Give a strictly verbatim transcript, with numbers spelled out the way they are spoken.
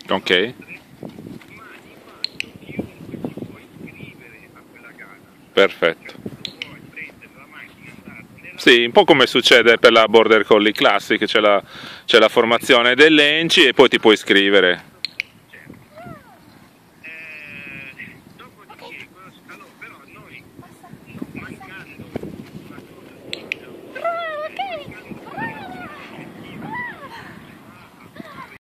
Ok. Perfetto. Sì, un po' come succede per la Border Collie Classic, c'è la, c'è la formazione dell'E N C I e poi ti puoi iscrivere.